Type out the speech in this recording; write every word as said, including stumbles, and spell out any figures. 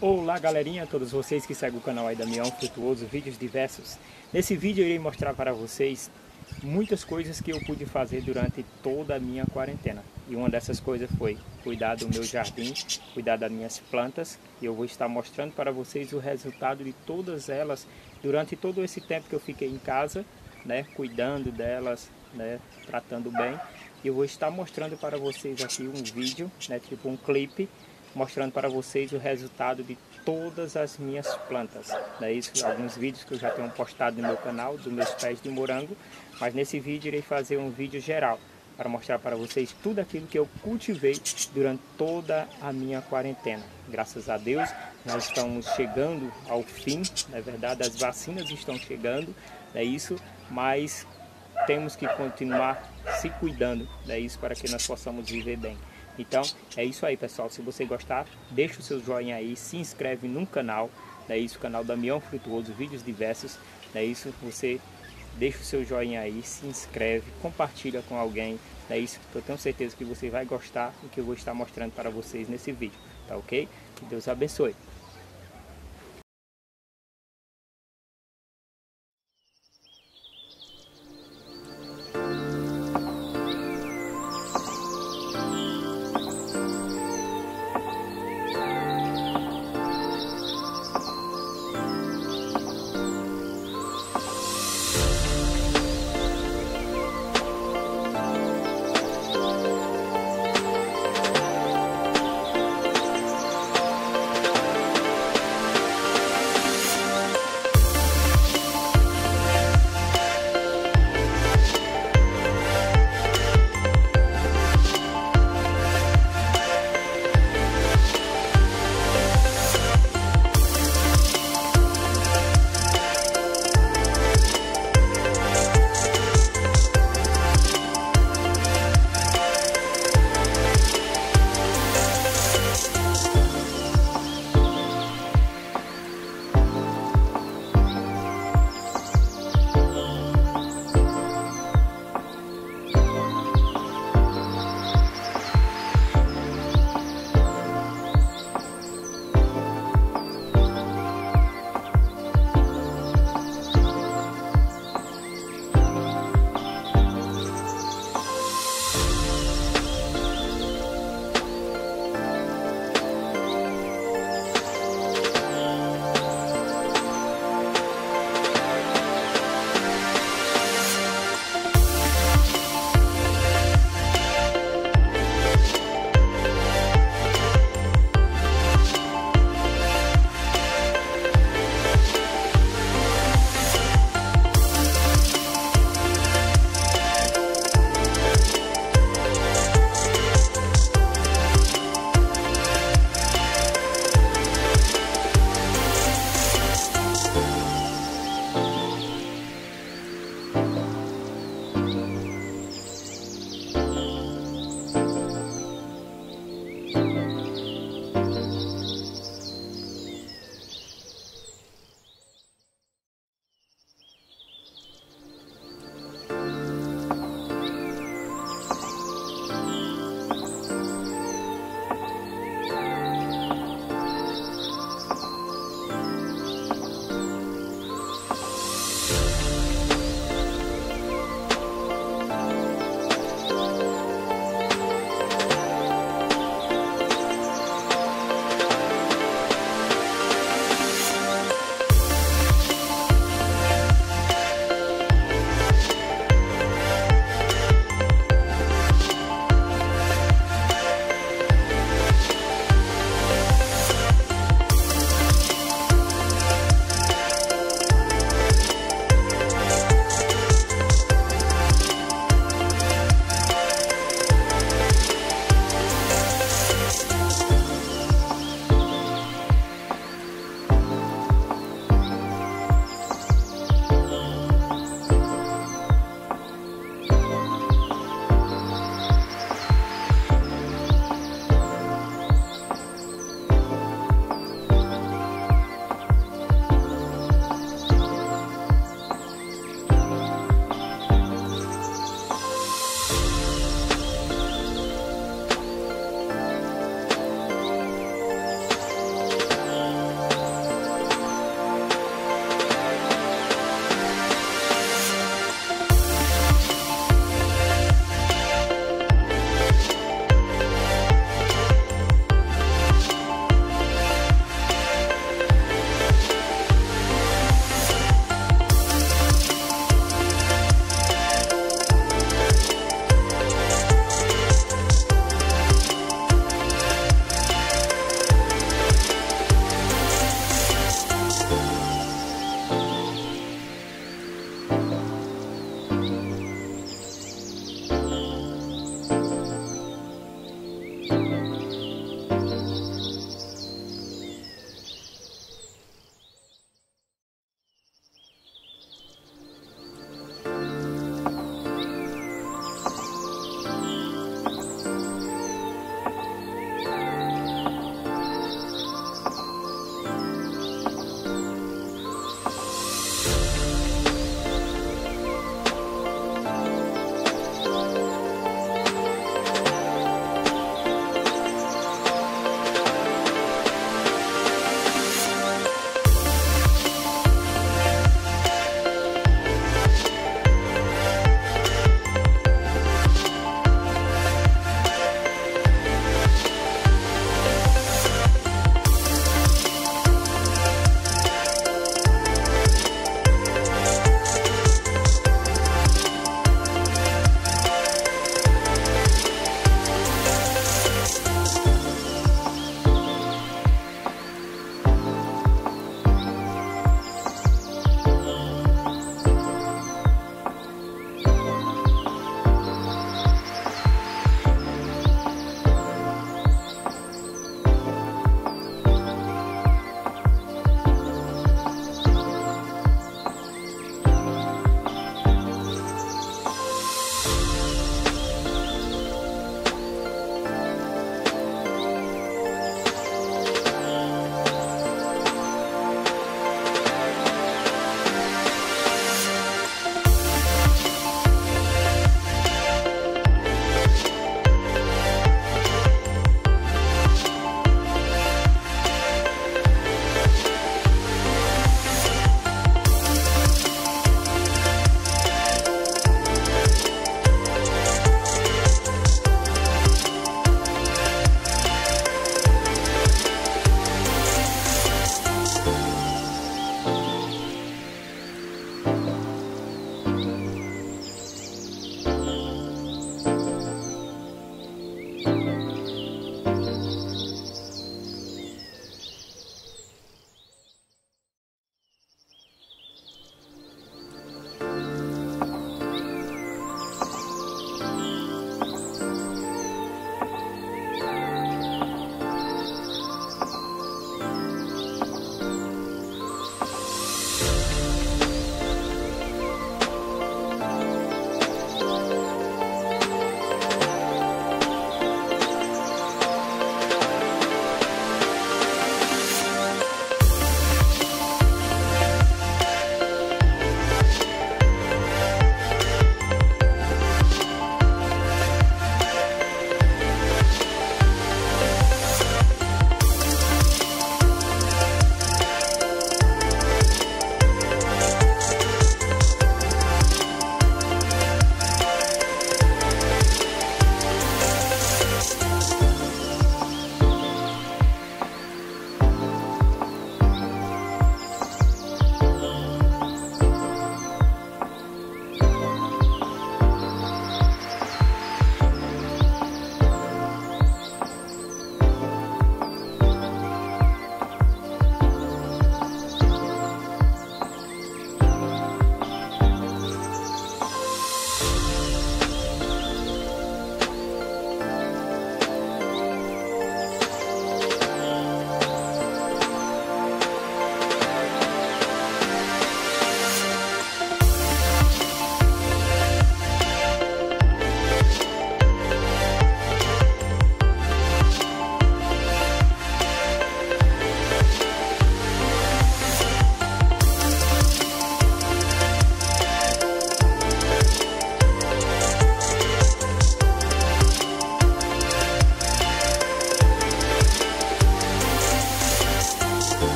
Olá galerinha, todos vocês que seguem o canal aí Damião Frutuoso, vídeos diversos. Nesse vídeo eu irei mostrar para vocês muitas coisas que eu pude fazer durante toda a minha quarentena. E uma dessas coisas foi cuidar do meu jardim, cuidar das minhas plantas. E eu vou estar mostrando para vocês o resultado de todas elas durante todo esse tempo que eu fiquei em casa, né, cuidando delas, né, tratando bem. E eu vou estar mostrando para vocês aqui um vídeo, né, tipo um clipe, mostrando para vocês o resultado de todas as minhas plantas. É isso, alguns vídeos que eu já tenho postado no meu canal, dos meus pés de morango, mas nesse vídeo irei fazer um vídeo geral, para mostrar para vocês tudo aquilo que eu cultivei durante toda a minha quarentena. Graças a Deus, nós estamos chegando ao fim, na verdade as vacinas estão chegando, é isso, mas temos que continuar se cuidando, é isso, para que nós possamos viver bem. Então é isso aí, pessoal. Se você gostar, deixa o seu joinha aí, se inscreve no canal, é isso, o canal Damião Frutuoso, vídeos diversos, é isso, você deixa o seu joinha aí, se inscreve, compartilha com alguém, é isso, eu tenho certeza que você vai gostar do que eu vou estar mostrando para vocês nesse vídeo, tá ok? Que Deus abençoe.